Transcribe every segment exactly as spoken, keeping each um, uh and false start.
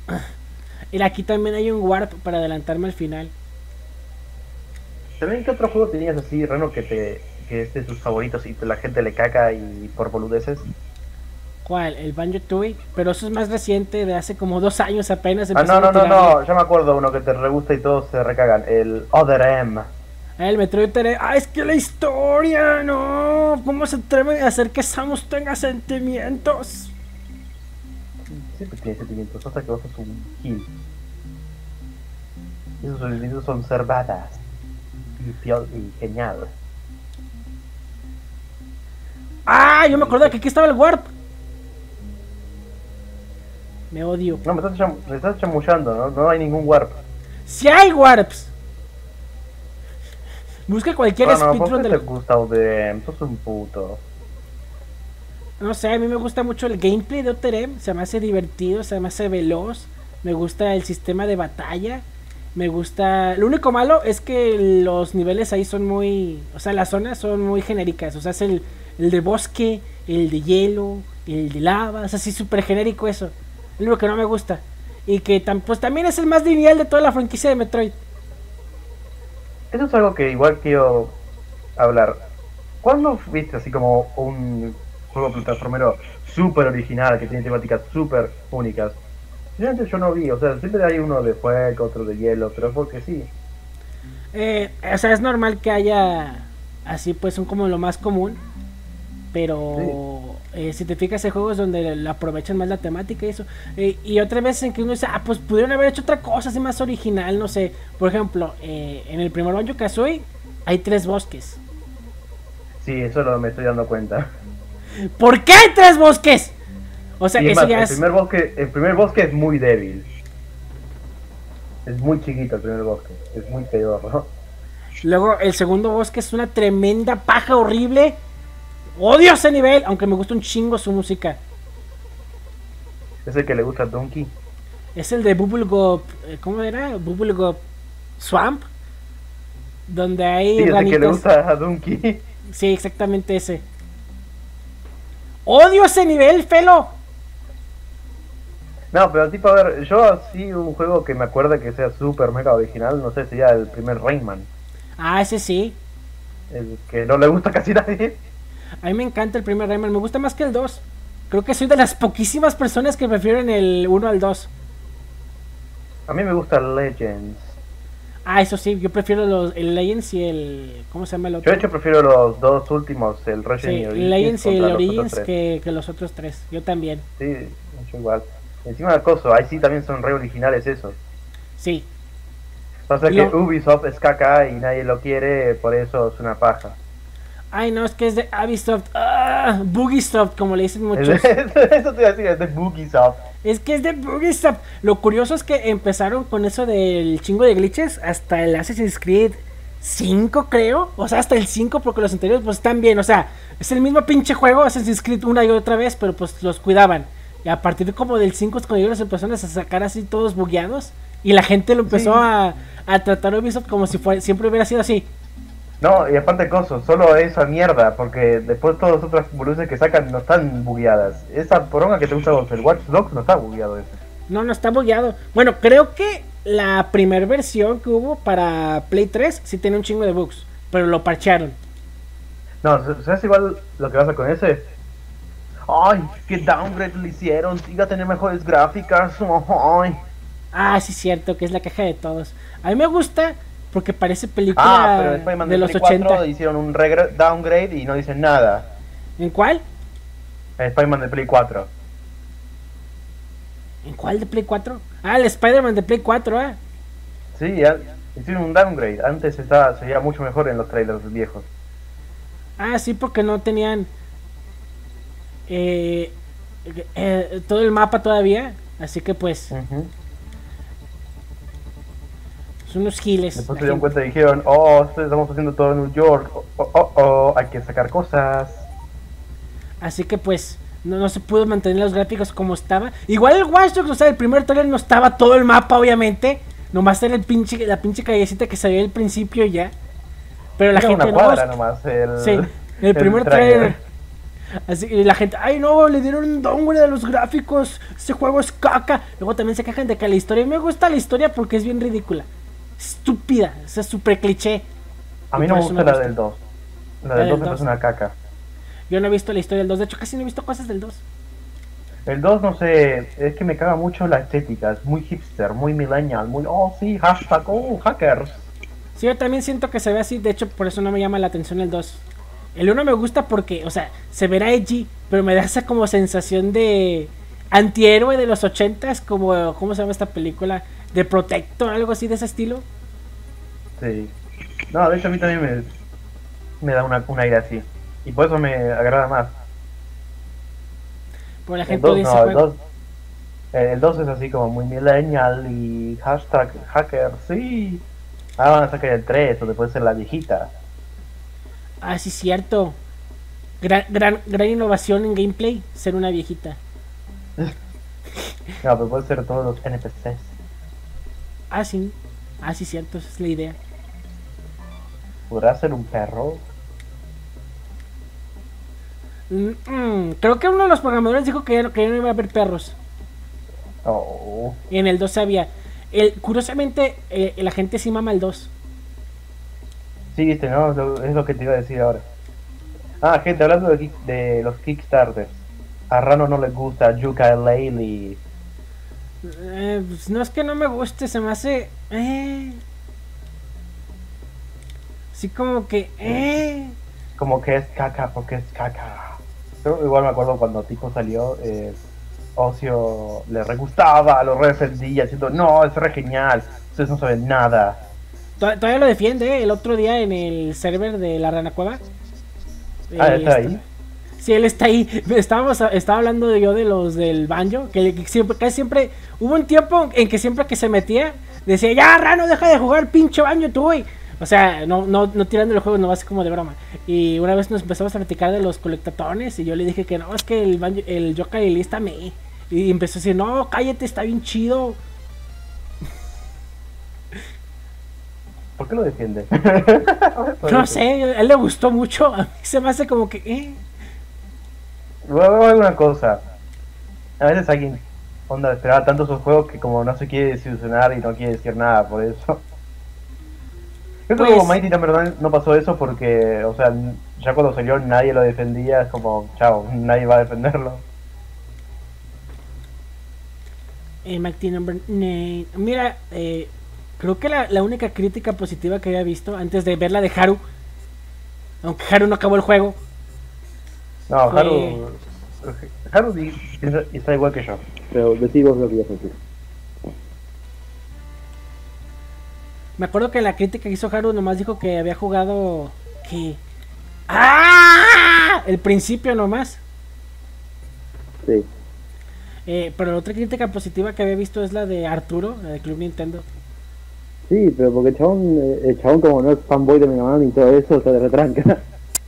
Y aquí también hay un warp para adelantarme al final. ¿También qué otro juego tenías así, Reno, que te que es de tus favoritos y la gente le caga y por boludeces? ¿Cuál? El Banjo-Tooie. Pero eso es más reciente, de hace como dos años apenas Ah, no, empezaron a no, no, tirarle. no, ya me acuerdo uno que te re gusta y todos se recagan, el Other M. Ah, el Metroid Dread. Ah, es que la historia, no. ¿Cómo se atreven a hacer que Samus tenga sentimientos? Siempre tiene sentimientos, hasta que vos sos un kill. Esos sentimientos son ser badass y, piol- y genial. Ah, yo me acordé que aquí estaba el warp. Me odio. No, me estás, cham me estás chamullando, ¿no? No hay ningún warp. Si hay warps. Busca cualquier Bueno, ¿por speedrun qué del... te gusta Other M? Sos un puto. No sé, a mí me gusta mucho el gameplay de Other M. Se me hace divertido, se me hace veloz. Me gusta el sistema de batalla. Me gusta... Lo único malo es que los niveles ahí son muy... O sea, las zonas son muy genéricas. O sea, es el, el de bosque, el de hielo, el de lava. Es así súper genérico eso. Es lo que no me gusta. Y que tam pues también es el más lineal de toda la franquicia de Metroid. Eso es algo que igual quiero hablar. ¿Cuándo viste así como un juego plataformero súper original, que tiene temáticas súper únicas? Realmente yo no vi, o sea, siempre hay uno de fuego, otro de hielo, pero porque sí. Eh, o sea, es normal que haya... Así pues son como lo más común. Sí. Pero eh, si te fijas hay juegos donde la aprovechan más la temática y eso. Eh, y otras veces en que uno dice, ah, pues pudieron haber hecho otra cosa así más original, no sé. Por ejemplo, eh, en el primer Banjo Kazooie hay tres bosques. Sí, eso lo me estoy dando cuenta. ¿Por qué hay tres bosques? O sea, Y es eso más, ya el es... primer bosque, el primer bosque es muy débil. Es muy chiquito el primer bosque, es muy pedorro. Luego el segundo bosque es una tremenda paja horrible. Odio ese nivel, aunque me gusta un chingo su música. Es el que le gusta a Donkey. Es el de Bubblegop... eh, ¿Cómo era? Bubblegop Swamp. Donde hay Sí, es el que le ranitas. gusta a Donkey. Sí, exactamente ese. ¡Odio ese nivel, Felo! No, pero tipo, a ver, yo así un juego que me acuerda que sea súper mega original, no sé, sería el primer Rayman. Ah, ese sí. El que no le gusta casi a nadie. A mí me encanta el primer Rayman. Me gusta más que el dos. Creo que soy de las poquísimas personas que prefieren el uno al dos. A mí me gusta Legends. Ah, eso sí, yo prefiero los, el Legends y el... ¿Cómo se llama el Yo otro? de hecho prefiero los dos últimos, el Legends Sí, y el Origins, Legends y el contra los otros Origins tres. que, que los otros tres. Yo también. Sí, mucho igual. Encima de coso, ahí sí también son re originales esos. Sí. Pasa que Lo... Ubisoft es caca y nadie lo quiere, por eso es una paja. Ay, no, es que es de Ubisoft. Ah, Bugisoft, como le dicen muchos. Eso te iba a decir, es de Bugisoft. Es que es de Bugisoft. Lo curioso es que empezaron con eso del chingo de glitches hasta el Assassin's Creed cinco, creo. O sea, hasta el cinco, porque los anteriores pues están bien. O sea, es el mismo pinche juego, Assassin's Creed una y otra vez, pero pues los cuidaban. Y a partir de como del cinco es cuando ellos empezaron a sacar así todos bugueados. Y la gente lo empezó Sí. a, a tratar a Ubisoft como si fuera, siempre hubiera sido así. No, y aparte coso, solo esa mierda, porque después todas las otras boludeces que sacan no están bugueadas. Esa poronga que te gusta vos, el Watch Dogs no está bugueado ese. No, no está bugueado. Bueno, creo que la primera versión que hubo para Play tres sí tenía un chingo de bugs, pero lo parchearon. No, ¿sabes igual lo que pasa con ese? Ay, qué downgrade le hicieron, iba a tener mejores gráficas. Ay. Ah, sí, cierto, que es la caja de todos. A mí me gusta porque parece película Ah, pero en Spider-Man de de los Play ochenta. cuatro hicieron un regre- downgrade y no dicen nada. ¿En cuál? En Spider-Man de Play cuatro. ¿En cuál de Play cuatro? Ah, el Spider-Man de Play cuatro, ah. Sí, ya, hicieron un downgrade. Antes estaba, se veía mucho mejor en los trailers viejos. Ah, sí, porque no tenían eh, eh, todo el mapa todavía. Así que pues, Uh-huh. son unos giles. Después la se dieron gente. cuenta y dijeron, oh, estamos haciendo todo en New York. Oh, oh, oh, oh, hay que sacar cosas. Así que pues, no, no se pudo mantener los gráficos como estaba. Igual el Watch Dogs, o sea, el primer trailer no estaba todo el mapa, obviamente. Nomás era el pinche, la pinche callecita que se veía al principio y ya. Pero la Era gente una no. cuadra nomás. El, Sí, el primer tráiler. trailer. Así y la gente, ay no, le dieron un downgrade a los gráficos, ese juego es caca. Luego también se quejan de que la historia, me gusta la historia porque es bien ridícula, estúpida, o sea, súper cliché. A mí no me gusta la del dos. La del dos es una caca. Yo no he visto la historia del dos, de hecho casi no he visto cosas del dos. El dos, no sé, es que me caga mucho la estética, es muy hipster, muy millennial, muy, oh sí, hashtag, oh, hackers. Sí, yo también siento que se ve así, de hecho por eso no me llama la atención el dos. El uno me gusta porque, o sea, se verá edgy, pero me da esa como sensación de antihéroe de los ochentas, como, ¿cómo se llama esta película? De Protector, algo así de ese estilo. Sí. No, de hecho a mí también me, me da una, un aire así. Y por eso me agrada más. Por la gente el dos, dice no, el dos, el dos es así como muy millennial y hashtag hacker, sí. Ahora van a sacar el tres o después ser la viejita. Ah, sí, cierto. Gran, gran, gran innovación en gameplay, ser una viejita. No, pero puede ser todos los N P Cs. Ah, sí. Ah, sí, cierto, esa es la idea. ¿Podrá ser un perro? Mm, mm, creo que uno de los programadores dijo que ya, no, que ya no iba a haber perros. Oh. Y en el dos había. El, curiosamente, eh, la gente sí mama el dos. Sí, viste, ¿no? Es lo que te iba a decir ahora. Ah, gente, hablando de, de los Kickstarters. A Rano no le gusta Yooka-Laylee. Eh, pues no es que no me guste, se me hace. Eh. Sí, como que. Eh. Como que es caca porque es caca. Yo igual me acuerdo cuando Tipo salió. Eh, Ocio le re gustaba, lo re defendía, diciendo: no, es re genial, ustedes no saben nada. Todavía lo defiende, ¿eh? El otro día en el server de la Rana Cueva. Ah, eh, ¿está ahí? Sí, él está ahí. Estábamos, estaba hablando de yo de los del banjo, que, que siempre, casi siempre, hubo un tiempo en que siempre que se metía, decía, ya Rano, deja de jugar pinche banjo tú, güey. O sea, no, no, no tirando el juego, no va así como de broma. Y una vez nos empezamos a platicar de los colectatones y yo le dije que no, es que el banjo, el Yooka-Laylee está me. Y empezó a decir, no, cállate, está bien chido. ¿Por qué lo defiende? No sé, a él le gustó mucho. A mí se me hace como que, eh. Voy a ver una cosa. A veces alguien, onda, esperaba tanto esos juegos que como no se quiere desilusionar y no quiere decir nada por eso. Creo que Pues- como Mighty Number Nine no pasó eso porque, o sea, ya cuando salió nadie lo defendía, es como, chao, nadie va a defenderlo. Eh, Mighty Number nueve. Mira, eh, creo que la, la única crítica positiva que había visto antes de ver la de Haru, aunque Haru no acabó el juego, No, Fue- Haru. Haru di- piensa- está igual que yo. Pero decí vos lo que ibas a decir. me acuerdo que la crítica que hizo Haru nomás dijo que había jugado que ¡ah! El principio nomás. Sí. Eh, pero la otra crítica positiva que había visto es la de Arturo, la de Club Nintendo. Sí, pero porque el chabón, eh, el chabón como no es fanboy de Mega Man y todo eso, se le retranca.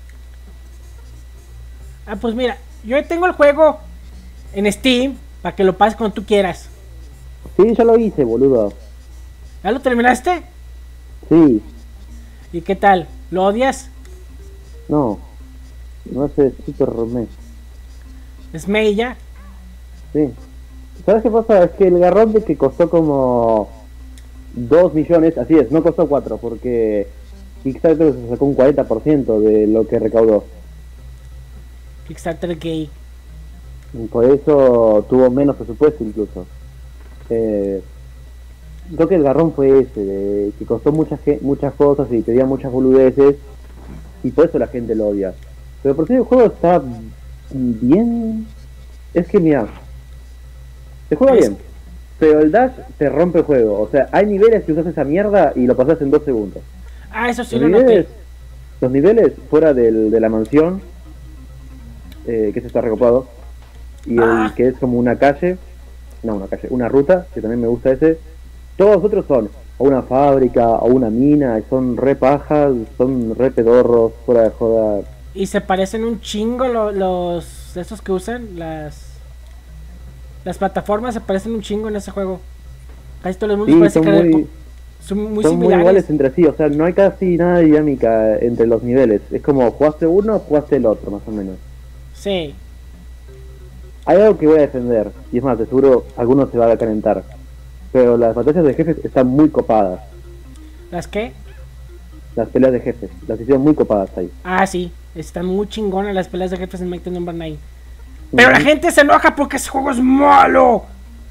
Ah, pues mira, yo tengo el juego en Steam para que lo pases cuando tú quieras. Sí, yo lo hice, boludo. ¿Ya lo terminaste? Sí, ¿Y qué tal? ¿Lo odias? no. No sé, super me. ¿Es Mei ya? Sí. ¿Sabes qué pasa? Es que el garrón de que costó como dos millones, así es, no costó cuatro, porque Kickstarter se sacó un cuarenta por ciento de lo que recaudó. Kickstarter gay. Y por eso tuvo menos presupuesto incluso. Eh, creo que el garrón fue ese, de que costó muchas ge- muchas cosas y pedía muchas boludeces, y por eso la gente lo odia. Pero por si el juego está bien, es que mira, se juega Es- bien, pero el dash te rompe el juego. O sea, hay niveles que usas esa mierda y lo pasas en dos segundos. Ah, eso sí Los lo niveles, noté. los niveles fuera del, de la mansión, eh, que ese está recopado, y Ah. el que es como una calle, no una calle, una ruta, que también me gusta ese, todos los otros son o una fábrica o una mina, y son re pajas, son re pedorros, fuera de joda. Y se parecen un chingo lo- los esos que usan las las plataformas, se parecen un chingo en ese juego. Casi todos los mundos Sí, parecen son que muy, son muy son muy similares. iguales entre sí, o sea, no hay casi nada de dinámica entre los niveles. Es como jugaste uno, jugaste el otro, más o menos. Sí. Hay algo que voy a defender, y es más, de seguro algunos se van a calentar. Pero las batallas de jefes están muy copadas. ¿Las qué? Las peleas de jefes, las hicieron muy copadas ahí. Ah, sí. Están muy chingonas las peleas de jefes en Mighty Number nueve. Pero la gente se enoja porque ese juego es malo.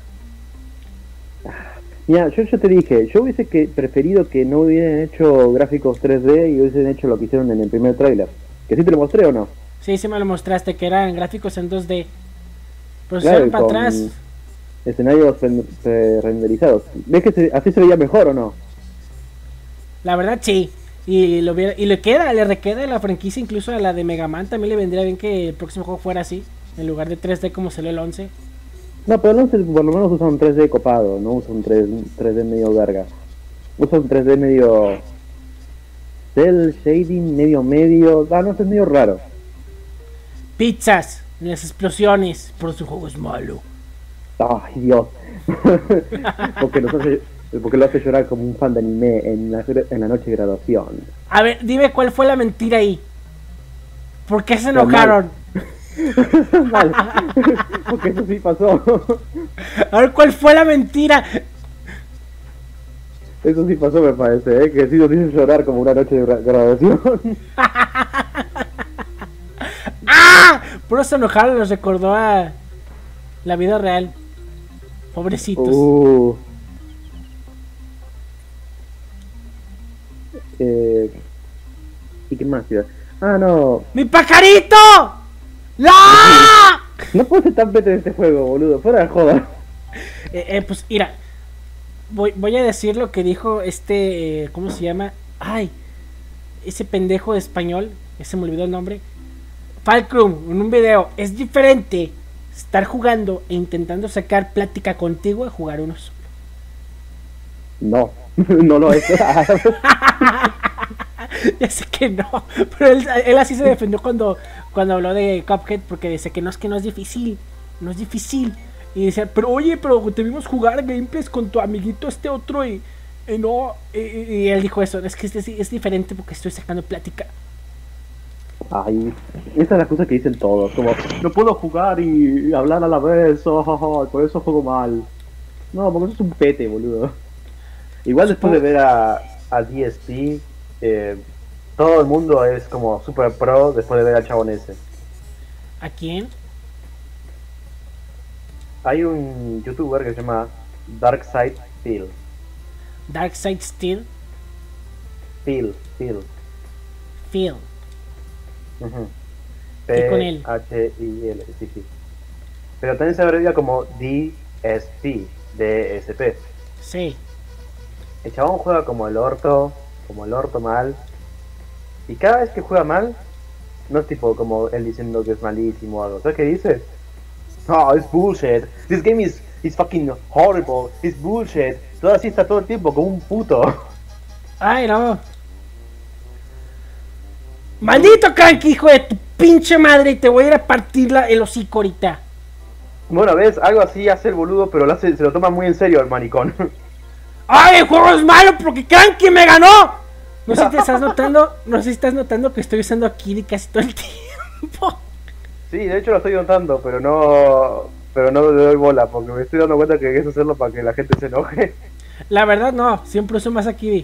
Mira, yo, yo te dije, yo hubiese que preferido que no hubieran hecho gráficos tres D y hubiesen hecho lo que hicieron en el primer tráiler. ¿Que sí te lo mostré o no? Sí, sí me lo mostraste, que eran gráficos en dos D. Pero se Claro, para con atrás. escenarios ren- re- renderizados. ¿Ves que se- así se veía mejor o no? La verdad, sí. Y, lo hubiera- y le queda, le requeda a la franquicia, incluso a la de Mega Man. También le vendría bien que el próximo juego fuera así, en lugar de tres D como salió el once. No, pero no sé, por lo menos usa un tres D copado, no usa un tres, tres D medio verga. Usa un tres D medio cel shading, medio medio, ah no, este es medio raro. Pizzas, las explosiones, pero su juego es malo. Ay Dios. porque, nos hace, porque lo hace llorar como un fan de anime en la, en la noche de graduación. A ver, dime cuál fue la mentira ahí. ¿Por qué se enojaron? Vale. Porque eso sí pasó. A ver, ¿cuál fue la mentira? Eso sí pasó, me parece, ¿eh? Que sí nos hizo llorar como una noche de gra- graduación. ¡Ah! Por eso se enojaron, los recordó a la vida real. Pobrecitos. Uh. Eh, ¿Y qué más? Tío? Ah, no. ¡Mi pajarito! ¡No! No puedo ser tan pete de este juego, boludo. Fuera de joda. Eh, eh, pues mira, voy, voy a decir lo que dijo este, eh, ¿cómo se llama? Ay, ese pendejo de español, ese me olvidó el nombre. Falcrum, en un video, es diferente estar jugando e intentando sacar plática contigo a jugar uno solo. No, no lo es. Ya sé que no, pero él, él así se defendió cuando, cuando habló de Cuphead, porque dice que no, es que no es difícil, no es difícil. Y decía, pero oye, pero te vimos jugar gameplays con tu amiguito este otro y, y no, y, y él dijo eso, es que es, es diferente porque estoy sacando plática. Ay, esa es la cosa que dicen todos, como no puedo jugar y hablar a la vez, oh, oh, oh, por eso juego mal. No, porque eso es un pete, boludo. Igual después de ver a, a D S P, eh, todo el mundo es como super pro después de ver al chabón ese. ¿A quién? Hay un youtuber que se llama Darkside Phil. Darkside Steel, Phil, Phil. Phil. Ujú. ¿Qué con él? P H I L, sí, sí. Pero también se abrevia como D S P, D S P. Sí. El chabón juega como el orto, como el orto mal. Y cada vez que juega mal, no es tipo como él diciendo que es malísimo o algo. ¿Sabes qué dice? No, es bullshit. This game is, is fucking horrible. It's bullshit. Todo así está todo el tiempo como un puto. Ay, no. Maldito Kanki, hijo de tu pinche madre, te voy a ir a partir la, el hocico ahorita. Bueno, ves, algo así hace el boludo, pero lo hace, se lo toma muy en serio el maricón. ¡Ay, el juego es malo porque Kanki me ganó! No sé si te estás notando, no sé si estás notando que estoy usando a Kiddy casi todo el tiempo. Sí, de hecho lo estoy notando, pero no pero no le doy bola, porque me estoy dando cuenta que es hacerlo para que la gente se enoje. La verdad no, siempre uso más a Kiddy.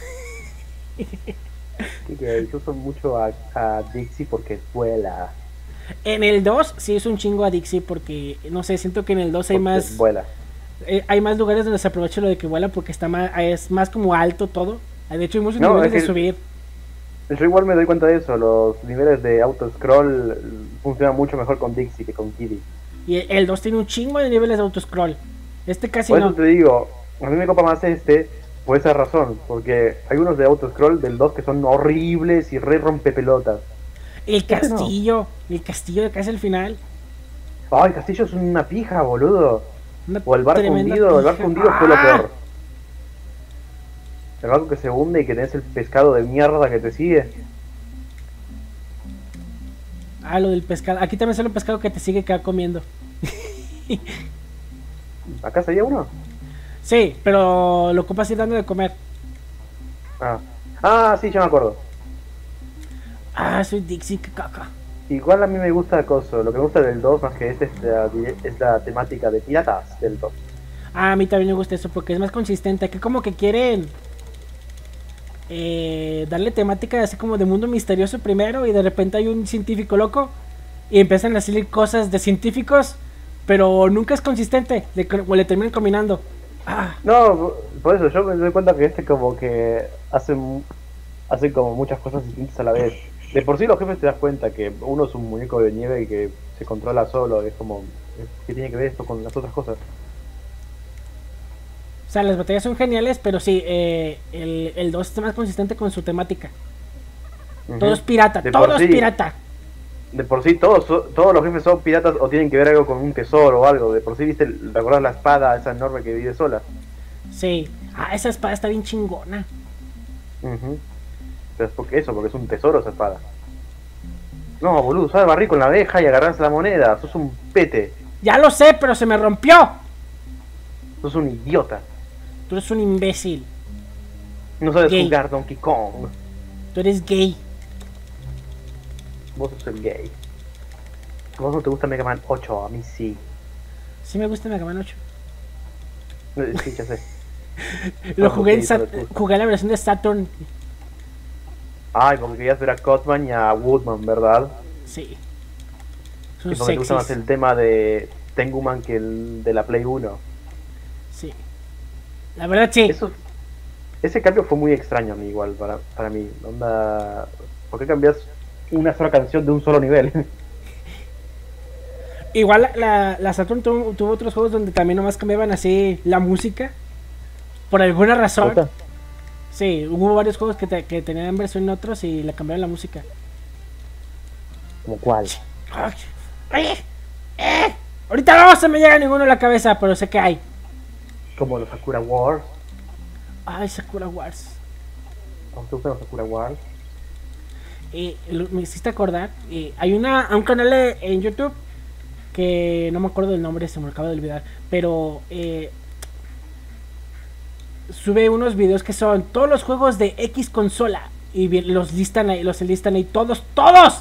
Así que yo uso mucho a, a Dixie porque vuela. En el dos sí es un chingo a Dixie porque, no sé, siento que en el dos hay Porque más vuela. eh, hay más lugares donde se aprovecha lo de que vuela porque está más, es más como alto todo. De hecho hay muchos No, niveles es de que- subir. Yo igual me doy cuenta de eso, los niveles de auto-scroll funcionan mucho mejor con Dixie que con Kiddy. Y el- el dos tiene un chingo de niveles de autoscroll. Este casi Por eso no. te digo, a mí me copa más este por esa razón, porque hay unos de auto-scroll del dos que son horribles y re rompepelotas. El Este no. castillo, el castillo de casi al final. Ay, Castillo es una pija, boludo. Una O el barco tremenda hundido, el barco pija. hundido fue lo ¡Ah! peor. El barco que se hunde y que tenés el pescado de mierda que te sigue. Ah, lo del pescado. Aquí también sale un pescado que te sigue que va comiendo. ¿Acá sería uno? Sí, pero lo ocupas ir dando de comer. Ah. Ah, sí, ya me acuerdo. Ah, soy Dixie, qué caca. Igual a mí me gusta Coso, lo que me gusta del dos más que este es la, es la temática de piratas del dos. Ah, a mí también me gusta eso porque es más consistente. Que como que quieren eh, darle temática así como de mundo misterioso primero y de repente hay un científico loco y empiezan a salir cosas de científicos, pero nunca es consistente, le, o le terminan combinando. Ah. No, por eso yo me doy cuenta que este como que hace, hace como muchas cosas distintas a la vez. De por sí los jefes te das cuenta que uno es un muñeco de nieve y que se controla solo, es como, ¿qué tiene que ver esto con las otras cosas? O sea, las batallas son geniales, pero sí, eh, el, el dos está más consistente con su temática. Uh-huh. Todo es pirata, de todo es sí, pirata. De por sí, todos todos los jefes son piratas o tienen que ver algo con un tesoro o algo. De por sí, ¿viste? ¿Recordás la espada esa enorme que vive sola? Sí. Ah, esa espada está bien chingona. Uh-huh. Pero es porque eso, porque es un tesoro esa espada. No, boludo, usar el barril con la abeja y agarrarse la moneda. Sos un pete. Ya lo sé, pero se me rompió. Sos un idiota. Tú eres un imbécil. No sabes gay. jugar Donkey Kong. Tú eres gay. Vos sos el gay. ¿A vos no te gusta Mega Man ocho? A mí sí. Sí me gusta Mega Man ocho. Sí, ya sé. Lo jugué en Sat jugué la versión de Saturn. Ay, porque querías ver a Cotman y a Woodman, ¿verdad? Sí. Son y porque te gusta más el tema de Tenguman que el de la Play uno. Sí. La verdad sí. Eso, ese cambio fue muy extraño a mí igual, para, para mí. Onda, ¿por qué cambias una sola canción de un solo nivel? Igual la, la, la Saturn tuvo, tuvo otros juegos donde también nomás cambiaban así la música. Por alguna razón. ¿Otra? Sí, hubo varios juegos que, te, que tenían versión en otros y le cambiaron la música. ¿Como cuál? Oye, eh, ahorita no se me llega ninguno a la cabeza, pero sé que hay. Como los Sakura Wars. Ay, Sakura Wars. ¿Cómo te gustan los Sakura Wars? Eh, me hiciste acordar. Eh, hay una un canal en YouTube que no me acuerdo del nombre, se me acaba de olvidar. Pero eh, sube unos videos que son todos los juegos de X consola y los listan ahí, los listan ahí todos, todos.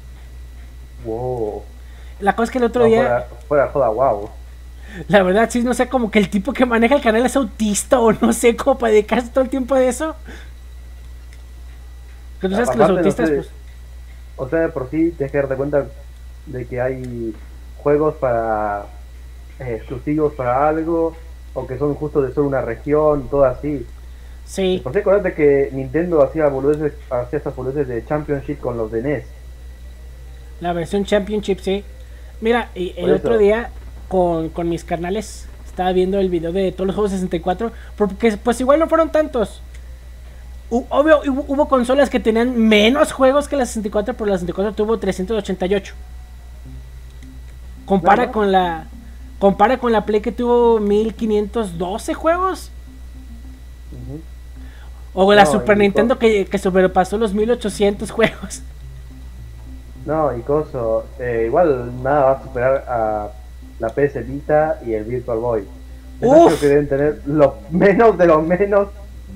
Wow. La cosa es que el otro no, día fuera, fuera joda, wow. La verdad sí, no sé, como que el tipo que maneja el canal es autista o no sé, como para dedicarse todo el tiempo de eso. Pero tú sabes que los autistas, no sé, pues... O sea, de por sí tienes que darte cuenta de que hay juegos para eh, exclusivos para algo, o que son justo de solo una región, todo así. Sí. Por si acuérdate que Nintendo hacía boludeces, hacía estas boludeces de Championship con los de N E S. La versión Championship, sí. Mira, y el otro día con, con mis carnales estaba viendo el video de todos los juegos de sesenta y cuatro, porque pues igual no fueron tantos. Obvio, hubo, hubo consolas que tenían menos juegos que la sesenta y cuatro, pero la sesenta y cuatro tuvo trescientos ochenta y ocho. Compara no, no. con la compara con la Play que tuvo mil quinientos doce juegos. Uh-huh. O la no, Super Nintendo que, que sobrepasó los mil ochocientos juegos. No, y coso, eh, igual nada va a superar a la P S Vita y el Virtual Boy. Creo que deben tener lo menos de lo menos.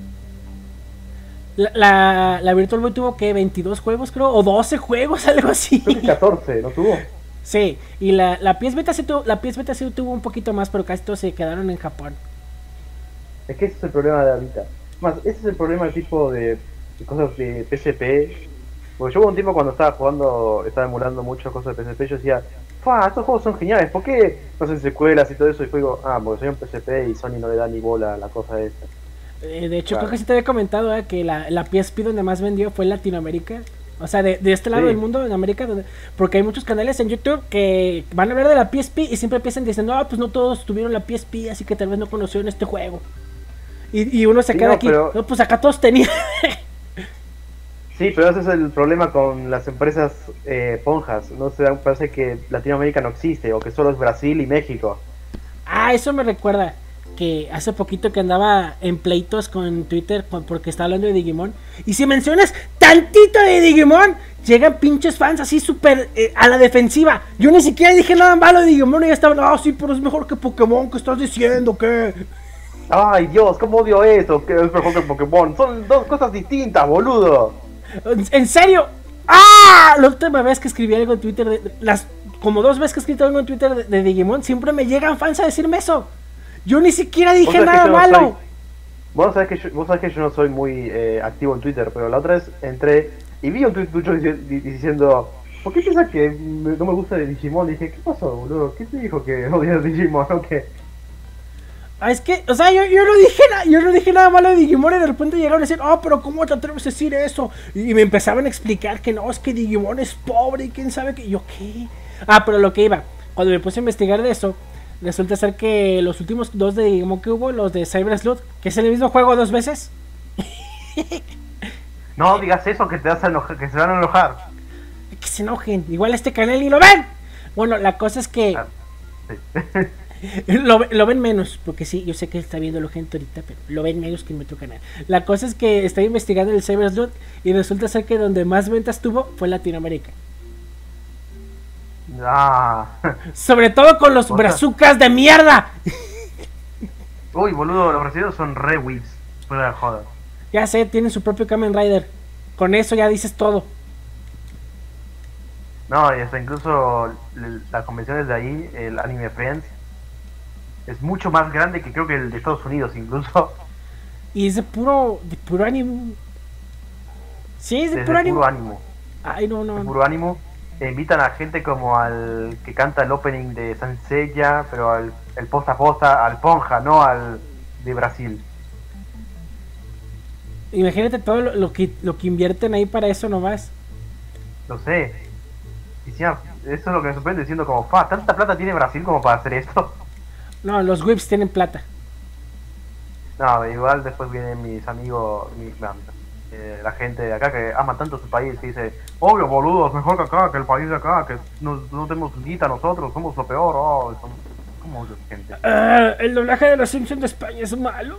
La, la, la Virtual Boy tuvo que veintidós juegos, creo, o doce juegos, algo así. Creo que catorce, ¿no tuvo? Sí, y la, la P S Vita sí tuvo, la P S Vita sí tuvo un poquito más, pero casi todos se quedaron en Japón. Es que ese es el problema de ahorita. Más, ese es el problema del tipo de, de cosas de P S P. Porque yo hubo un tiempo cuando estaba jugando, estaba emulando muchas cosas de P S P, yo decía, ¡fua! Estos juegos son geniales, ¿por qué no hacen secuelas y todo eso? Y fue digo, ah, porque soy un P S P y Sony no le da ni bola a la cosa esta. Eh, de hecho, claro. Creo que sí te había comentado eh, que la, la P S P donde más vendió fue en Latinoamérica. O sea, de, de este lado sí. del mundo, en América, donde, porque hay muchos canales en YouTube que van a hablar de la P S P y siempre empiezan diciendo, no, pues no todos tuvieron la P S P, así que tal vez no conocieron este juego. Y, y uno se sí, queda no, aquí, pero... no, pues acá todos tenían. Sí, pero ese es el problema con las empresas eh, ponjas. No se dan, parece que Latinoamérica no existe o que solo es Brasil y México. Ah, eso me recuerda que hace poquito que andaba en pleitos con Twitter con, porque estaba hablando de Digimon. Y si mencionas tantito de Digimon, llegan pinches fans así súper eh, a la defensiva. Yo ni siquiera dije nada malo de Digimon y ya estaban, ah, sí, pero es mejor que Pokémon, ¿qué estás diciendo? ¿Qué? Ay, Dios, ¿cómo odio eso? Que es mejor que Pokémon. Son dos cosas distintas, boludo. En serio, ¡Ah! La última vez que escribí algo en Twitter, de, de- las como dos veces que he escrito algo en Twitter de, de Digimon, siempre me llegan fans a decirme eso. Yo ni siquiera Vos dije sabés que nada yo no malo. soy- Vos sabés, que yo, vos sabés que yo no soy muy eh, activo en Twitter, pero la otra vez entré y vi un tweet tuyo dici- di- diciendo, ¿por qué piensas que me- no me gusta de Digimon? Y dije, ¿qué pasó, boludo? ¿Qué te dijo que odias Digimon o qué? Ah, es que, o sea, yo, yo no dije nada, yo no dije nada malo de Digimon y de repente llegaron a decir, oh, pero ¿cómo te atreves a decir eso? Y me empezaban a explicar que no, es que Digimon es pobre y quién sabe que. Yo, ¿qué? Ah, pero lo que iba, cuando me puse a investigar de eso, resulta ser que los últimos dos de Digimon que hubo, los de Cyber Sleuth, que es el mismo juego dos veces, No digas eso, que te vas a enojar, que se van a enojar. que se enojen. Igual este canal ni lo ven. Bueno, la cosa es que Ah, sí. lo, ve- lo ven menos, porque sí, yo sé que está viendo la gente ahorita, pero lo ven menos que en mi otro canal. La cosa es que estoy investigando el Cyber Sleuth y resulta ser que donde más ventas tuvo fue en Latinoamérica. Ah. Sobre todo con los O sea- brazucas de mierda. Uy, boludo, los brasileños son re whips. Fuera de joda. Ya sé, tienen su propio Kamen Rider. Con eso ya dices todo. No, y hasta incluso l- las convenciones de ahí, el Anime Friends, es mucho más grande que creo que el de Estados Unidos incluso. Y es de puro, de puro ánimo. Sí, es de Desde puro el ánimo. puro ánimo. Ay, no, no. De no. puro ánimo. E invitan a gente como al que canta el opening de Sansella, pero al el posta a posta, al Ponja, no al de Brasil. Imagínate todo lo, lo que, lo que invierten ahí para eso nomás. Lo sé. Y sí, eso es lo que me sorprende diciendo como, fa, ¿tanta plata tiene Brasil como para hacer esto? No, los whips tienen plata. No, igual después vienen mis amigos, mi- no, eh, la gente de acá que ama tanto su país, que dice, obvio, boludos, mejor que acá, que el país de acá, que no, no tenemos guita nosotros, somos lo peor, oh, somos, ¿cómo odio esa gente? Ah, el doblaje de los Simpsons de España es malo.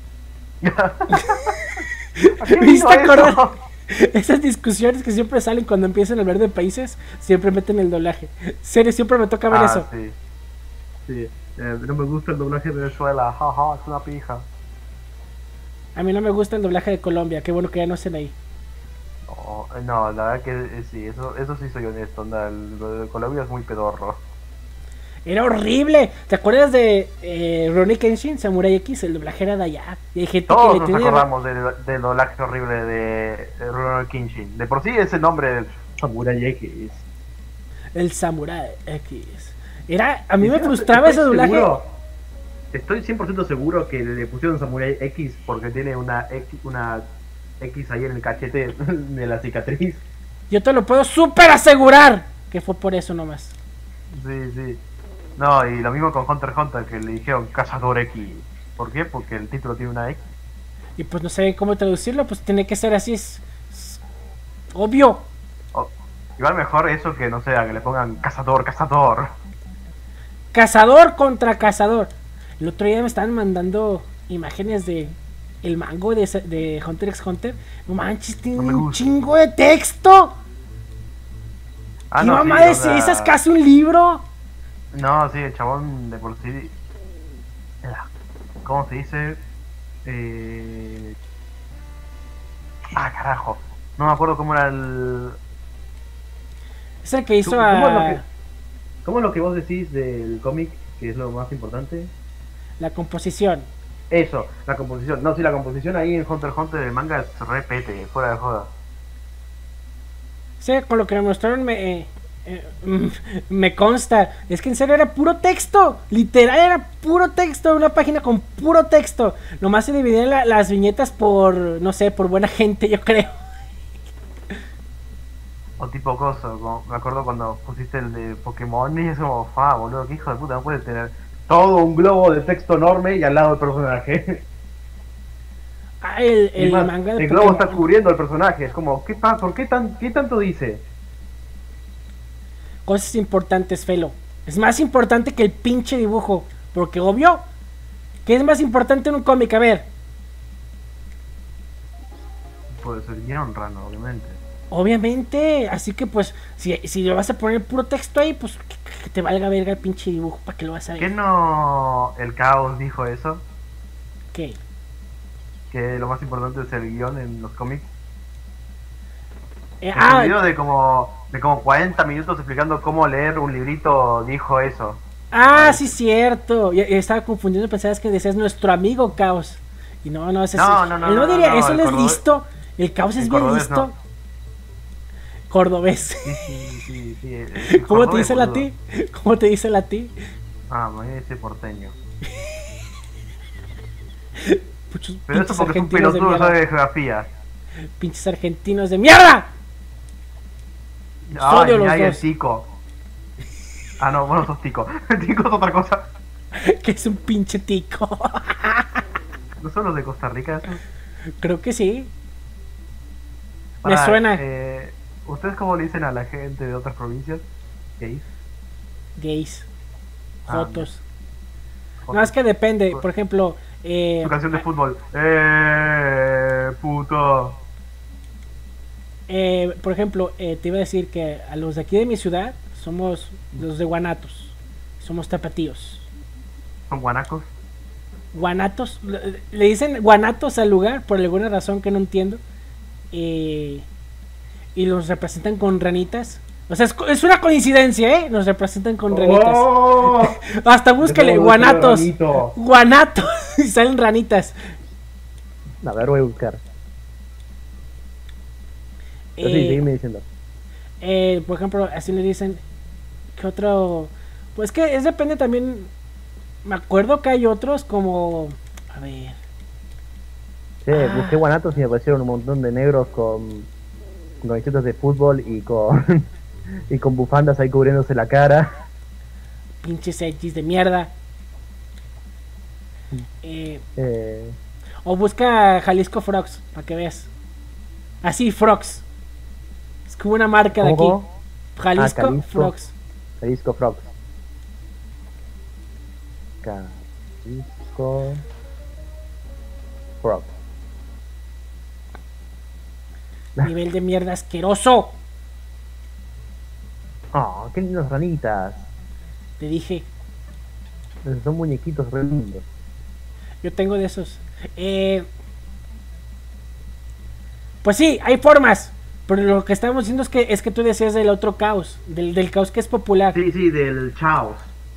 ¿A qué ¿Viste vino acordar? eso? Esas discusiones que siempre salen cuando empiezan a hablar de países, siempre meten el doblaje. Serio, siempre me toca ver Ah, eso. sí. Sí, eh, no me gusta el doblaje de Venezuela, jaja, es una pija. A mí no me gusta el doblaje de Colombia, qué bueno que ya no hacen ahí. Oh, no, la verdad que eh, sí, eso, eso sí soy honesto, onda, el, lo de Colombia es muy pedorro. Era horrible. ¿Te acuerdas de eh, Ronnie Kenshin, Samurai X? El doblaje era de allá. Y hay gente Todos que le nos tiene... acordamos del, del doblaje horrible de, de Rurouni Kenshin. De por sí es el nombre del Samurai X. El Samurai X. Era... A mí me Estoy- frustraba ese estoy doblaje. seguro- Estoy cien por ciento seguro que le pusieron Samurai X porque tiene una X, una X ahí en el cachete de la cicatriz. Yo te lo puedo súper asegurar que fue por eso nomás. Sí, sí. No, y lo mismo con Hunter x Hunter, que le dijeron Cazador X. ¿Por qué? Porque el título tiene una X. Y pues no saben cómo traducirlo, pues tiene que ser así. Es, es obvio. O- igual mejor eso que, no sé, a que le pongan Cazador, Cazador. Cazador contra cazador. El otro día me estaban mandando imágenes de el mango de, de Hunter x Hunter. No manches, tiene No me un gusta. chingo de texto. Ah, ¿Qué no, mamá sí, de o sea, esas? Casi un libro. No, sí, el chabón de por sí. Era, ¿cómo se dice? Eh... Ah, carajo. No me acuerdo cómo era el. Es el que hizo ¿Cómo, a... cómo es lo que, cómo es lo que vos decís del cómic, que es lo más importante? la composición. Eso, la composición. No, sí, la composición ahí en Hunter x Hunter del manga es repete, fuera de joda. Sí, con lo que me mostraron me, eh, eh, me consta. Es que en serio era puro texto. Literal era puro texto. Una página con puro texto. Nomás se dividían la- las viñetas por, no sé, por buena gente, yo creo. O tipo cosa, como- me acuerdo cuando pusiste el de Pokémon y es como, fa, boludo, que hijo de puta, no puedes tener todo un globo de texto enorme y al lado del personaje. Ah, el, Y el más, manga de el globo está Pokémon. cubriendo al personaje, es como, ¿qué pa ¿por qué, tan, qué tanto dice? Cosas importantes, Felo. Es más importante que el pinche dibujo. Porque obvio, ¿qué es más importante en un cómic? A ver, Pues el guión rano, obviamente. obviamente. Así que pues, si, si le vas a poner puro texto ahí, pues que, que te valga verga el pinche dibujo. ¿Para qué lo vas a ¿Qué ver? no el caos dijo eso? ¿Qué? Que lo más importante es el guión en los cómics. Eh, Es un ah, video de como, de como cuarenta minutos explicando cómo leer un librito dijo eso. ah, sí, cierto. Ya- ya estaba confundiendo, pensabas que decías nuestro amigo Caos. Y no, no, ese No, sí. no, no, Él no no, no, diría, no, eso el él es cordobés- listo. El Caos es el bien cordobés listo. no. Cordobés. Sí, sí, sí, sí, el- el ¿Cómo te cordobés, dice la boludo. ti? ¿Cómo te dice la ti? Ah, me ese porteño. Muchos Pero eso pinches porque es un argentinos de pelotudo mierda. sabe de geografía. Pinches argentinos de mierda. Los Ay, odio los mira ahí el dos. tico. Ah, no, vos no sos tico. El tico es otra cosa. Que es un pinche tico. ¿No son los de Costa Rica esos? Creo que sí. Me Pará, suena. Eh, ¿Ustedes cómo le dicen a la gente de otras provincias? ¿Gays? Gays. Ah, Jotos. No, es que depende. Por ejemplo, eh, Su canción de fútbol. Eh, puto. eh, por ejemplo, eh, te iba a decir que a los de aquí de mi ciudad somos los de Guanatos. Somos tapatíos. ¿Son guanacos? Guanatos. Le, le dicen guanatos al lugar por alguna razón que no entiendo. Eh, y los representan con ranitas. O sea, es, es una coincidencia, ¿eh? Nos representan con ranitas. ¡Oh! Hasta búscale, Yo tengo guanatos. ranito. Guanatos. Y salen ranitas. A ver, voy a buscar. Pero sí, Eh, seguime diciendo. eh, por ejemplo, así le dicen. ¿Qué otro? Pues que es depende también. Me acuerdo que hay otros como. A ver. Sí, Ah. busqué guanatos y me aparecieron un montón de negros con, con camisetas de fútbol y con y con bufandas ahí cubriéndose la cara. Pinches X de mierda. Eh, Eh, o busca Jalisco Frogs, para que veas. Así, Frogs. Es como una marca de aquí. ¿cómo? Jalisco, Ah, Jalisco. Frogs. Jalisco Frogs. Jalisco Frogs. Nivel de mierda asqueroso. Oh, qué lindas ranitas. Te dije, Esos son muñequitos re lindos. yo tengo de esos. Eh, pues sí, hay formas. Pero lo que estamos diciendo es que es que tú decías del otro caos. Del, del caos que es popular. Sí, sí, del Chaos.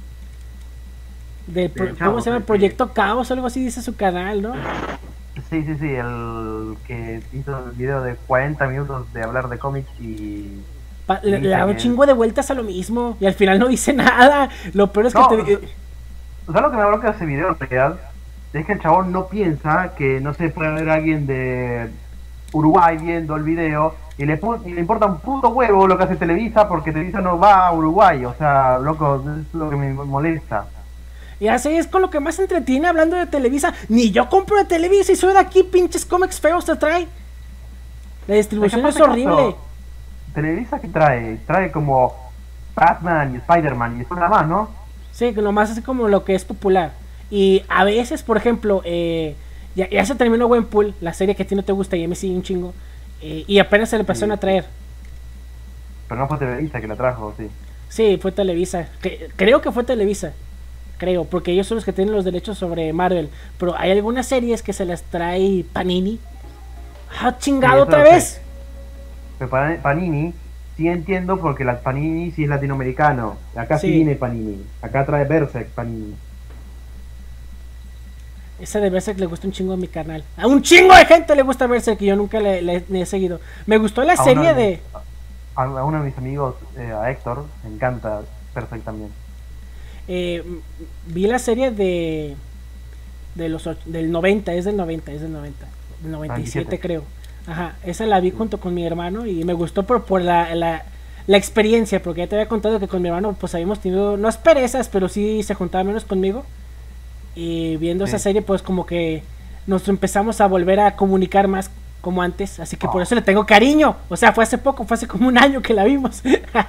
Del pro- del ¿Cómo Chavo, se llama? sí, sí. Proyecto Caos, algo así dice su canal, ¿no? Sí, sí, sí, el que hizo el video de cuarenta minutos de hablar de cómics y... Pa- le, Sí, le da un también. chingo de vueltas a lo mismo. Y al final no dice nada. Lo peor es que No, te. ¿Sabes lo que me bronca de ese video en realidad? Es que el chabón no piensa que no se puede ver alguien de Uruguay viendo el video y le, pu- y le importa un puto huevo lo que hace Televisa porque Televisa no va a Uruguay. O sea, loco, es lo que me molesta. Y así es con lo que más entretiene hablando de Televisa. Ni yo compro de Televisa y soy de aquí, pinches cómics feos te trae. La distribución es Es que aparte, horrible. Caso, Televisa que trae, trae como Batman y Spider-Man y eso nada más, ¿no? Sí, que nomás es como lo que es popular. Y a veces, por ejemplo, eh, ya, ya se terminó Gwenpool, la serie que a ti no te gusta y a mí sí un chingo. Eh, y apenas se le empezaron Sí. a traer. Pero no fue Televisa que la trajo, sí. Sí, fue Televisa. Que- creo que fue Televisa. Creo, porque ellos son los que tienen los derechos sobre Marvel. Pero hay algunas series que se las trae Panini. ¡Ah, chingado Sí, eso otra lo sé. vez! Pero Pan- Panini, sí entiendo porque la Panini sí es latinoamericano. Acá sí, Sí. viene Panini. Acá trae Berserk Panini. Esa de Berserk le gusta un chingo a mi canal. A un chingo de gente le gusta Berserk y yo nunca le, le- le he seguido. Me gustó la A serie uno de... A, a uno de mis amigos, eh, a Héctor, le encanta Berserk también. eh, m- vi la serie de... de los och- del noventa, es del noventa, es del noventa. Del noventa y siete noventa y siete. creo. Ajá, esa la vi junto con mi hermano y me gustó por, por la, la, la experiencia, porque ya te había contado que con mi hermano pues habíamos tenido, no asperezas, pero sí se juntaba menos conmigo. Y viendo esa Sí. serie pues como que nos empezamos a volver a comunicar más como antes, así que por Oh. eso le tengo cariño. O sea, fue hace poco, fue hace como un año que la vimos.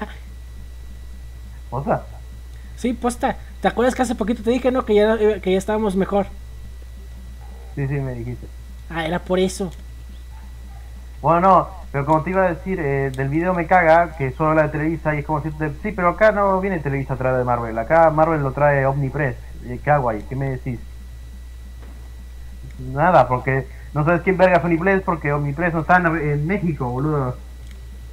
¿O sea? Sí, posta. ¿Te acuerdas que hace poquito te dije, no? Que ya, que ya estábamos mejor. Sí, sí, me dijiste. Ah, era por eso. Bueno, no, pero como te iba a decir, eh, del video me caga que solo habla de Televisa y es como decirte, sí, pero acá no viene Televisa a traer de Marvel, acá Marvel lo trae Omnipress. Eh, ¿Qué hago ahí? ¿Qué me decís? Nada, porque no sabes quién verga es Omnipress porque Omnipress no está en, en México, boludo.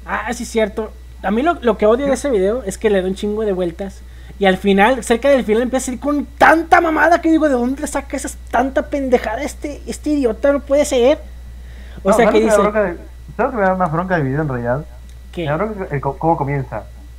Ah, sí, cierto. A mí lo, lo que odio de ese video es que le da un chingo de vueltas. Y al final, cerca del final, empieza a ir con tanta mamada que digo, ¿de dónde saca esa tanta pendejada este, este idiota? No puede ser. O No, sea, que ¿sabes lo dice... me da bronca de- ¿sabes lo que me da más bronca del video en realidad? ¿Qué? Me da bronca el co- cómo comienza.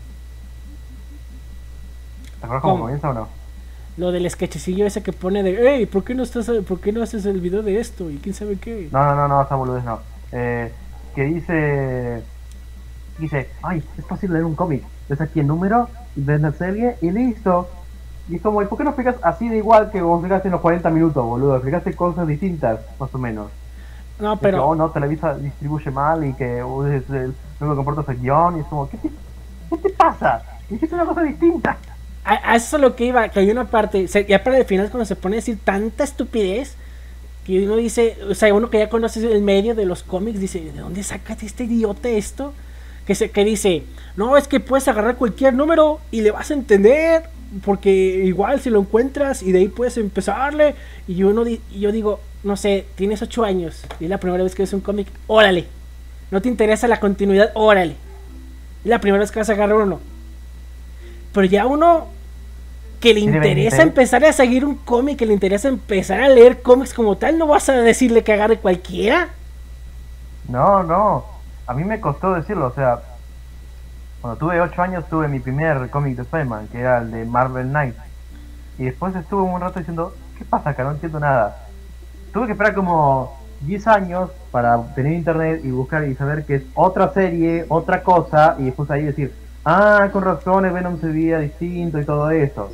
¿Te acuerdas cómo ¿Cómo? comienza o no? Lo del sketchecillo ese que pone de, hey, ¿por qué no estás, por qué no haces el video de esto? Y quién sabe qué. No, no, no, no, esa boludez no. Eh, que dice... Dice, ay, es fácil leer un cómic. Ves aquí el número, ves la serie y listo. Y es como, ¿y por qué no explicas así de igual que vos explicaste en los cuarenta minutos, boludo? Explicaste cosas distintas, más o menos. No, Es que, pero oh, no, Televisa distribuye mal y que vos es el, no me comportas el guión. Y es como, ¿qué te, qué te pasa? Dijiste una cosa distinta. a, a eso es lo que iba, que hay una parte, se- ya para el final cuando se pone a decir tanta estupidez, que uno dice, o sea, uno que ya conoce el medio de los cómics, dice, ¿de dónde sacas este idiota esto? Que, se, que dice, no, es que puedes agarrar cualquier número y le vas a entender, porque igual si lo encuentras y de ahí puedes empezarle. Y uno di- y yo digo, no sé, tienes ocho años y es la primera vez que ves un cómic, órale. No te interesa la continuidad, órale. Es la primera vez que vas a agarrar uno. Pero ya uno que le Tiene interesa veinte. empezar a seguir un cómic, que le interesa empezar a leer cómics como tal, no vas a decirle que agarre cualquiera. No, no. A mí me costó decirlo, o sea, cuando tuve ocho años tuve mi primer cómic de Spider-Man, que era el de Marvel Knights. Y después estuve un rato diciendo, ¿qué pasa acá? No entiendo nada. Tuve que esperar como diez años para tener internet y buscar y saber que es otra serie, otra cosa, y después ahí decir, ah, con razón, el Venom se veía distinto y todo eso.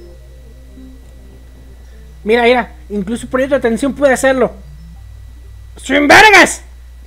Mira, mira, incluso por tu atención puede hacerlo. ¡Sin vergas!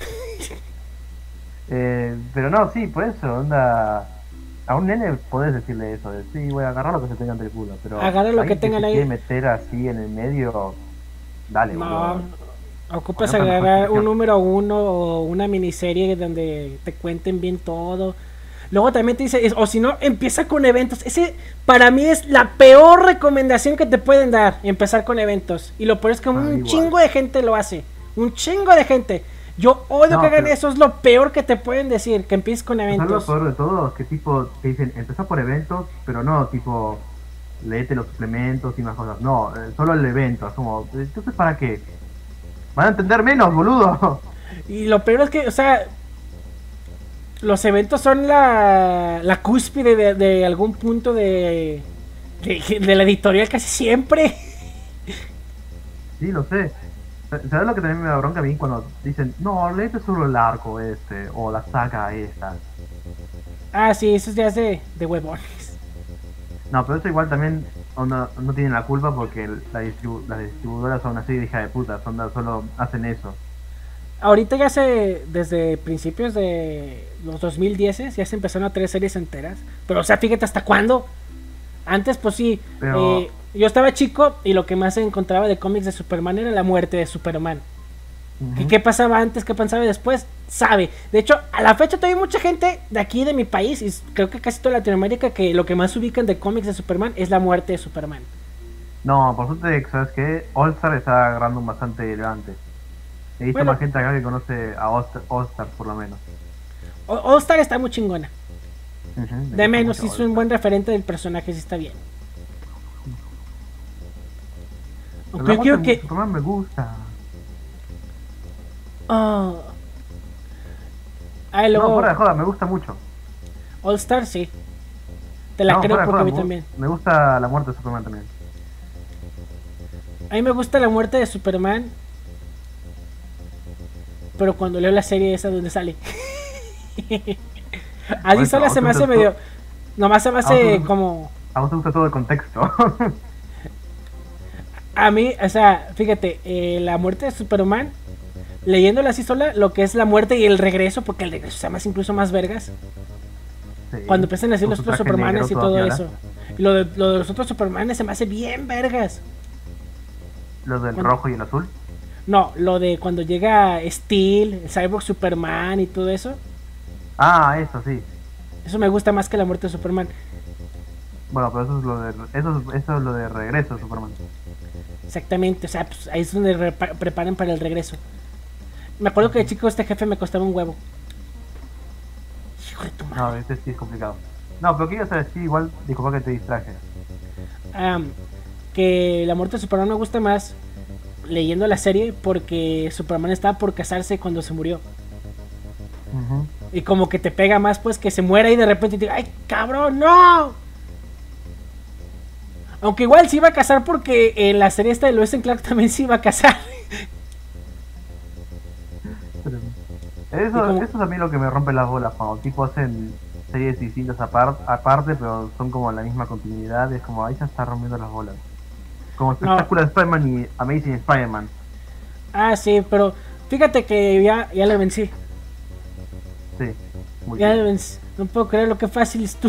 Eh, pero no, sí, por eso, onda... A un nene podés decirle eso, de sí, voy a agarrar lo que se tenga entre el culo, pero... Agarra lo alguien que tengan se ahí. quiere meter así en el medio, dale, No, boludo. ocupas Bueno, pero agarrar mejor un número uno o una miniserie donde te cuenten bien todo. Luego también te dice, es- o si no, empieza con eventos. Ese para mí es la peor recomendación que te pueden dar, empezar con eventos. Y lo peor es que Ah, un igual. chingo de gente lo hace. Un chingo de gente. Yo odio No, que hagan pero- eso, es lo peor que te pueden decir, que empieces con ¿Sabes lo eventos. peor de todo? Es que tipo, te dicen, empezá por eventos, pero no tipo, léete los suplementos y más cosas. No, eh, solo el evento, es como, entonces ¿para qué? Van a entender menos, boludo. Y lo peor es que, o sea, los eventos son la, la cúspide de, de algún punto de, de, de la editorial casi siempre. Sí, lo sé. ¿Sabes lo que también me da bronca a mí cuando dicen, no, léete solo el arco este, o la saga esta? Ah, sí, eso ya es de, de huevones. No, pero eso igual también onda, no tienen la culpa porque la distribu- las distribuidoras son así de hija de puta, onda, solo hacen eso. Ahorita ya se, desde principios de los dos mil diez ya se empezaron a traer series enteras. Pero, o sea, fíjate hasta cuándo. Antes, pues sí, Pero- eh, yo estaba chico y lo que más se encontraba de cómics de Superman era la muerte de Superman. ¿Y Ujú. qué pasaba antes? ¿Qué pasaba después? Sabe. De hecho, a la fecha todavía hay mucha gente de aquí, de mi país, y creo que casi toda Latinoamérica, que lo que más ubican de cómics de Superman es la muerte de Superman. No, por suerte, ¿sabes qué? All Star está agarrando un bastante relevante. He visto Bueno. más gente acá que conoce a All Star, All Star, por lo menos. O- All Star está muy chingona. Ujú, me De gusta menos, mucho hizo All un Star. buen referente del personaje, sí está bien. Pero Aunque la yo quiero muerte de que... Superman me gusta. Ah, ah, y No, luego fuera de joda, me gusta mucho. All Star, sí. Te la No, creo fuera de porque a joda, mí me, también. me gusta la muerte de Superman también. A mí me gusta la muerte de Superman. Pero cuando leo la serie esa donde sale. Así Bueno, sola se me hace entonces medio... tú- Nomás se me Ah, hace tú- como... A vos te gusta todo el contexto. A mí, o sea, fíjate, eh, la muerte de Superman, leyéndola así sola, lo que es la muerte y el regreso, porque el regreso se llama incluso más vergas. Sí, Cuando empiezan a decir con los su otros traje Supermanes negro y toda todo piola. eso. Y lo de, lo de los otros Supermanes se me hace bien vergas. Los del Cuando- rojo y el azul. No, lo de cuando llega Steel, el Cyborg Superman y todo eso. Ah, eso sí. Eso me gusta más que la muerte de Superman. Bueno, pero eso es lo de, eso, es- eso es lo de regreso de Superman. Exactamente, o sea, pues ahí es donde repa- preparan para el regreso. Me acuerdo que de chico este jefe me costaba un huevo. Hijo de tu madre. No, este sí es complicado. No, pero ¿qué ibas a decir? Igual, disculpa que te distraje. Ah, que la muerte de Superman me gusta más leyendo la serie porque Superman estaba por casarse cuando se murió. Ujú. Y como que te pega más pues que se muera y de repente te diga, ¡ay, cabrón, no! Aunque igual se iba a casar porque en la serie esta de Lois and Clark también se iba a casar. Eso, como- eso es a mí lo que me rompe las bolas, cuando tipo hacen series distintas apar- aparte, pero son como la misma continuidad, es como ahí ya está rompiendo las bolas. Como Espectacular Spider-Man y Amazing Spider-Man. Ah, sí, pero fíjate que ya, ya le vencí. Sí, muy Ya bien. le vencí. No puedo creer lo que fácil es tú.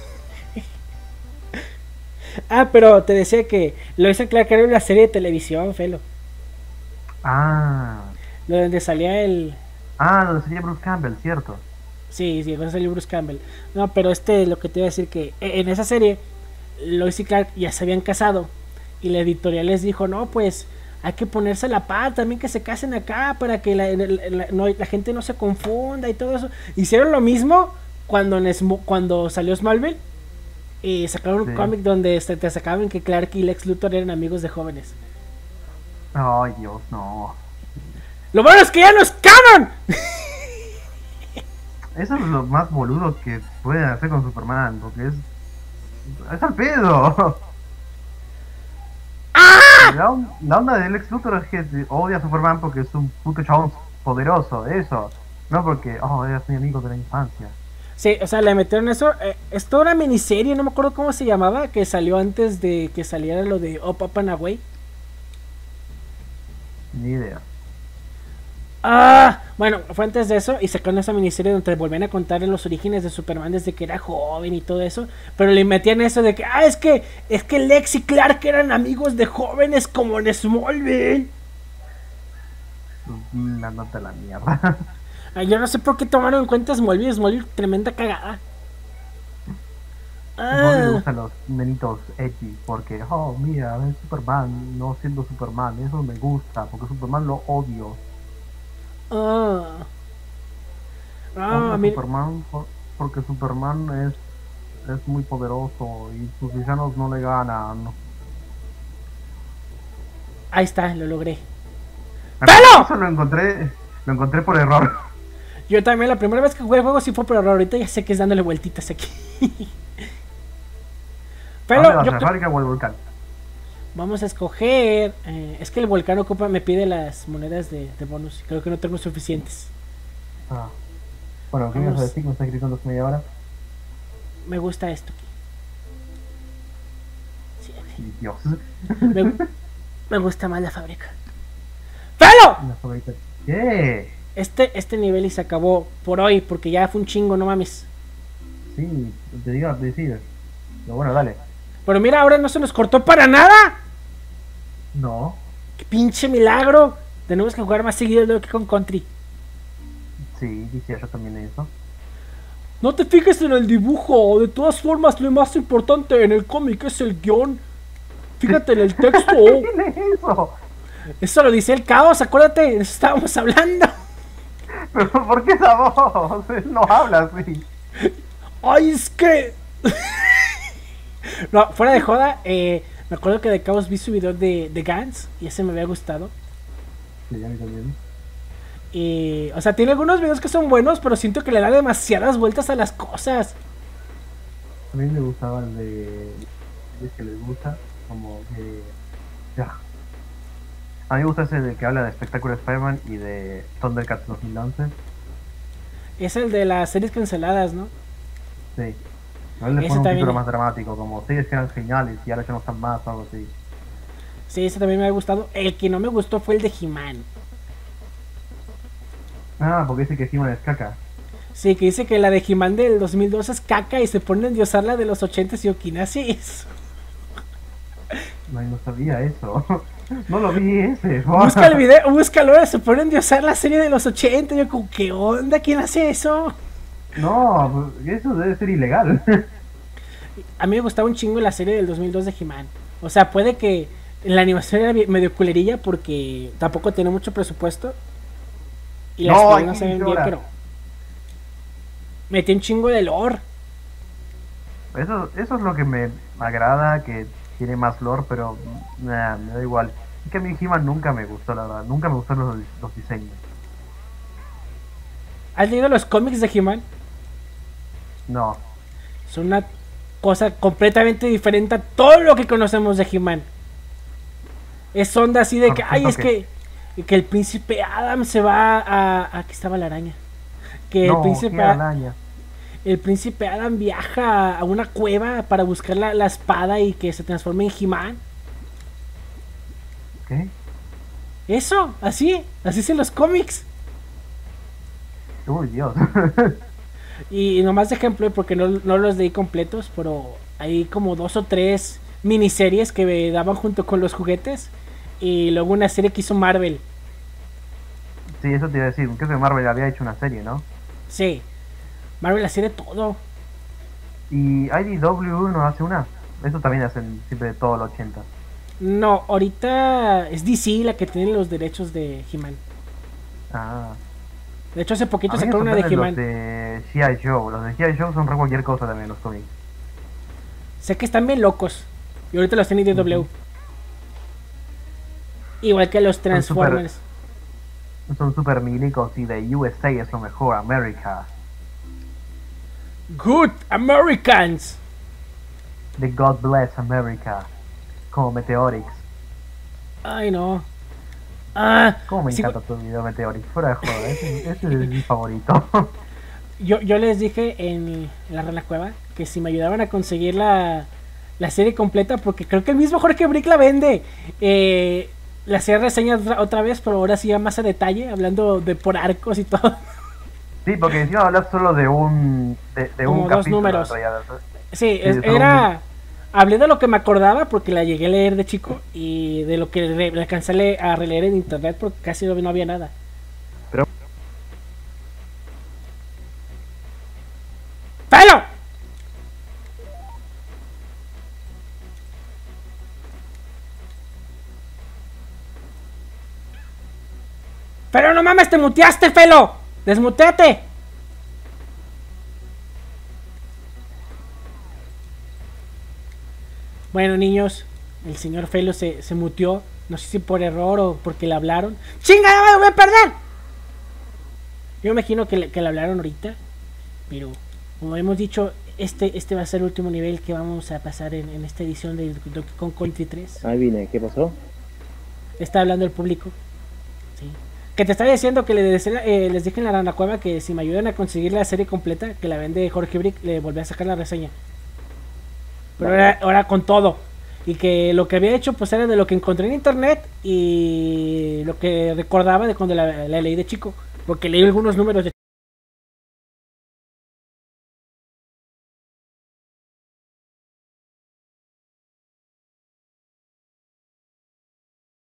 Ah, pero te decía que Lois and Clark era una serie de televisión, Felo. Ah, Lo donde salía el... ah, donde sería Bruce Campbell, cierto. Sí, sí, cuando salió Bruce Campbell. No, pero este, lo que te iba a decir que e- en esa serie, Lois y Clark ya se habían casado. Y la editorial les dijo, no, pues hay que ponerse a la par, también que se casen acá para que la, la- la- no- la gente no se confunda y todo eso. Hicieron lo mismo cuando, en Smo- cuando salió Smallville. Y sacaron un Sí. cómic donde se te sacaban que Clark y Lex Luthor eran amigos de jóvenes. Ay, Dios, no. Lo bueno es que ya no es canon. Eso es lo más boludo que pueden hacer con Superman, porque es. Es al pedo. La, on- la onda del Lex Luthor es que odia a Superman porque es un puto chabón poderoso, eso. No porque, oh, eras mi amigo de la infancia. Sí, o sea, le metieron eso. Eh, es toda una miniserie, no me acuerdo cómo se llamaba, que salió antes de que saliera lo de Up, Up and Away. Ni idea. Ah, bueno, fue antes de eso y sacaron esa miniserie donde volvían a contar los orígenes de Superman desde que era joven y todo eso, pero le metían eso de que, ah, es que es que Lex y Clark eran amigos de jóvenes como en Smallville. La nota de la mierda. Ay, yo no sé por qué tomaron en cuenta Smallville, Smallville tremenda cagada. No me Ah, gustan los nenitos edgy porque, oh, mira, es Superman, no siendo Superman, eso me gusta, porque Superman lo odio. ah. Ah, Odio a mira, Superman por- porque Superman es, es muy poderoso y sus villanos no le ganan. ahí está, lo logré. ¡Pelo! Eso lo encontré, lo encontré por error. Yo también, la primera vez que jugué el juego sí fue por error. Ahorita ya sé que es dándole vueltitas aquí. ¿A Pero dónde vas, yo a la creo- fábrica o al volcán? vamos a escoger. eh, es que el volcán ocupa, me pide las monedas de, de bonus. Creo que no tengo suficientes. Ah. Bueno, ¿qué me vas a Vamos. decir? ¿Me estás gritando hace media hora? Me gusta esto aquí. Sí, Sí, Dios. me, me gusta más la fábrica. ¡Felo! Una fábrica. ¿Qué? Este, este nivel y se acabó por hoy. Porque ya fue un chingo, no mames. Sí, te digo, decir. Pero bueno, dale. Pero mira, ahora no se nos cortó para nada. No. ¡Qué pinche milagro! Tenemos que jugar más seguido de lo que con Country. Sí, decía yo también eso. No te fijes en el dibujo, de todas formas lo más importante en el cómic es el guión. Fíjate en el texto. ¿Qué tiene eso? Eso lo dice el caos, acuérdate, de eso estábamos hablando. ¿Pero por qué esa voz? Él no habla así. Ay, es que... No, fuera de joda, eh, me acuerdo que de caos vi su video de, de Gantz y ese me había gustado. Sí, a mí también. Y, o sea, tiene algunos videos que son buenos, pero siento que le da demasiadas vueltas a las cosas. A mí me gustaba el de... Es que les gusta, como que... Ya. A mí me gusta ese de que habla de Spectacular Spider-Man y de Thundercats dos mil once. Es el de las series canceladas, ¿no? Sí. A él le Ese pone un también- título más dramático, como series que eran geniales y ahora ya no están más o algo así. Sí, ese también me ha gustado. El que no me gustó fue el de He-Man. Ah, porque dice que He-Man es caca. Sí, que dice que la de He-Man del dos mil dos es caca y se pone a endiosar la de los ochenta y Okinasis. No, no sabía eso. No lo vi ese. Busca el video, búscalo, se pone a endiosar la serie de los ochenta. Yo como, ¿qué onda? ¿Quién hace eso? No, pues, eso debe ser ilegal. A mí me gustaba un chingo la serie del dos mil dos de He-Man. O sea, puede que la animación era medio culerilla porque tampoco tiene mucho presupuesto. Y las No, figuras no aquí se ven bien, llora. pero... Metió un chingo de lore. Eso, eso es lo que me agrada, que tiene más lore, pero nah, me da igual. Es que a mí He-Man nunca me gustó, la verdad. Nunca me gustaron los, los diseños. ¿Has leído los cómics de He-Man? No. Son una cosa completamente diferente a todo lo que conocemos de He-Man. Es onda así de que, ay, es que, que el príncipe Adam se va a... Aquí estaba la araña. Que no, el príncipe qué araña. El príncipe Adam viaja a una cueva para buscar la, la espada y que se transforme en He-Man. ¿Qué? Eso, así, así es en los cómics. Uy, Dios. Y nomás de ejemplo, porque no, no los leí completos, pero hay como dos o tres miniseries que daban junto con los juguetes. Y luego una serie que hizo Marvel. Sí, eso te iba a decir. Creo que Marvel había hecho una serie, ¿no? Sí, Marvel hacía de todo. Y I D W no hace una. Eso también hacen siempre de todo el ochenta. No, ahorita es D C la que tiene los derechos de He-Man. Ah. De hecho, hace poquito A mí me sacaron una de sorprenden He-Man. los de G I. Joe. Los de G I. Joe son re cualquier cosa también los cómics. Sé que están bien locos. Y ahorita los tiene I D W. Uh-huh. Igual que los Transformers. Son super milicos y de U S A es lo mejor, América. Good Americans. The God Bless America. Como Meteorix. Ay, no. Ah, Cómo me sí, encanta tu video Meteorix. Fuera de joda, ese, ese es mi favorito. yo, yo les dije en, en la Rana Cueva que si me ayudaban a conseguir la, la serie completa, porque creo que el mismo Jorge Brick la vende. Eh, le hacía reseñas otra, otra vez, pero ahora sí ya más a detalle, hablando de por arcos y todo. Sí, porque encima hablas solo de un de, de Como un dos capítulo. números. En realidad. Sí, Sí, es, son era... un- Hablé de lo que me acordaba porque la llegué a leer de chico y de lo que re- le alcancé a, le- a releer en internet porque casi no, no había nada. Pero- ¡Pelo! ¡Pero no mames, te muteaste, Felo! ¡Desmuteate! Bueno, niños, el señor Felo se, se muteó. No sé si por error o porque le hablaron. ¡Chinga, ya me voy a perder! Yo me imagino que le, que le hablaron ahorita. Pero, como hemos dicho, este, este va a ser el último nivel que vamos a pasar en, en esta edición de Donkey Kong Country tres. Ahí vine, ¿qué pasó? Está hablando el público. Sí. Que te estaba diciendo que les, eh, les dije en la Rana Cueva que si me ayudan a conseguir la serie completa, que la vende Jorge Brick, le volví a sacar la reseña. Pero Vale. ahora, ahora con todo. Y que lo que había hecho pues era de lo que encontré en internet y lo que recordaba de cuando la, la leí de chico. Porque leí algunos números de